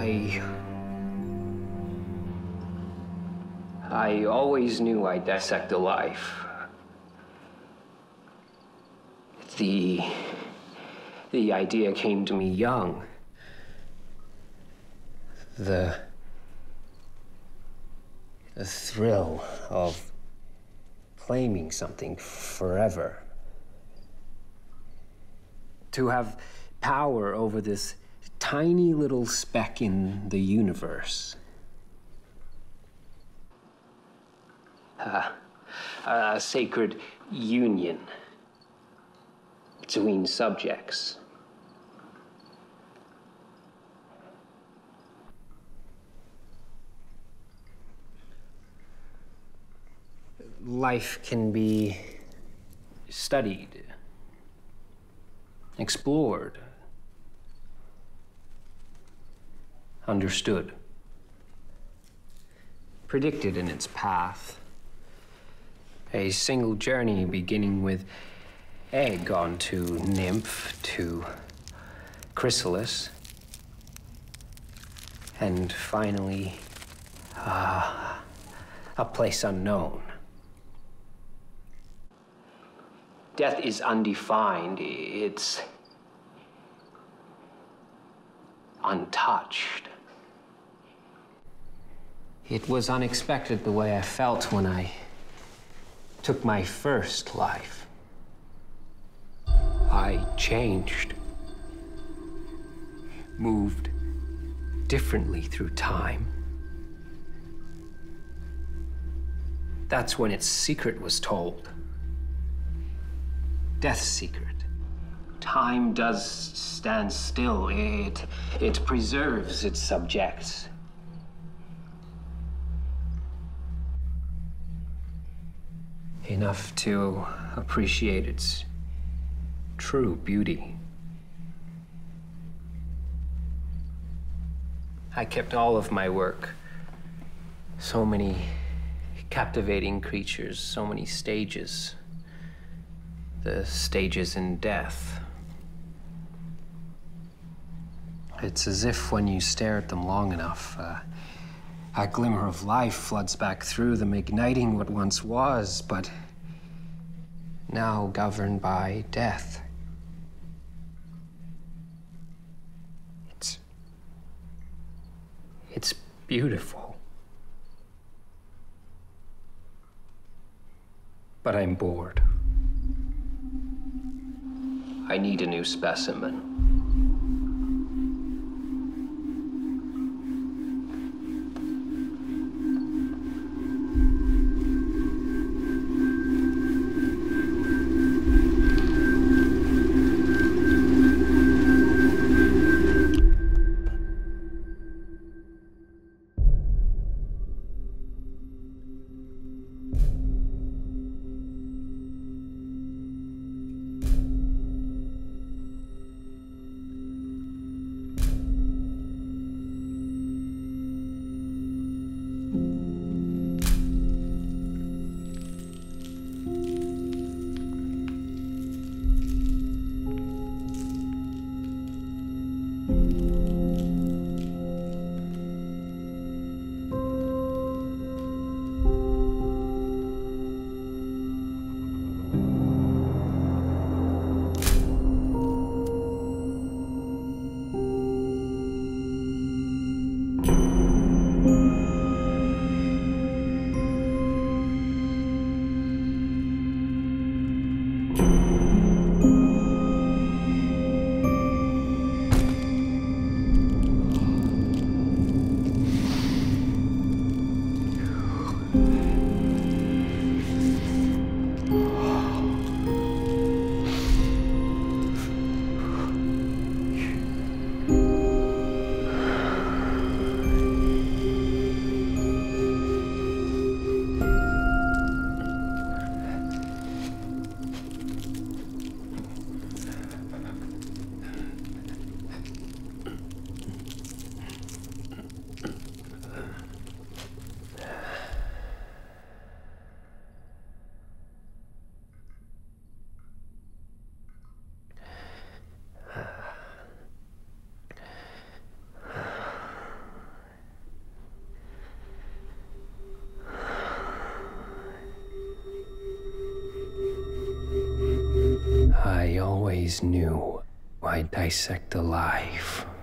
I always knew I'd dissect a life. The idea came to me young. The thrill of claiming something forever. To have power over this tiny little speck in the universe. A sacred union between subjects. Life can be studied, explored, understood, predicted in its path. A single journey beginning with egg onto nymph to chrysalis, and finally, a place unknown. Death is undefined. It's untouched. It was unexpected the way I felt when I took my first life. I changed, moved differently through time. That's when its secret was told. Death's secret. Time does stand still. It preserves its subjects. Enough to appreciate its true beauty. I kept all of my work. So many captivating creatures, so many stages. The stages in death. It's as if when you stare at them long enough, a glimmer of life floods back through them, igniting what once was, but now governed by death. It's beautiful. But I'm bored. I need a new specimen. always knew why dissect alive.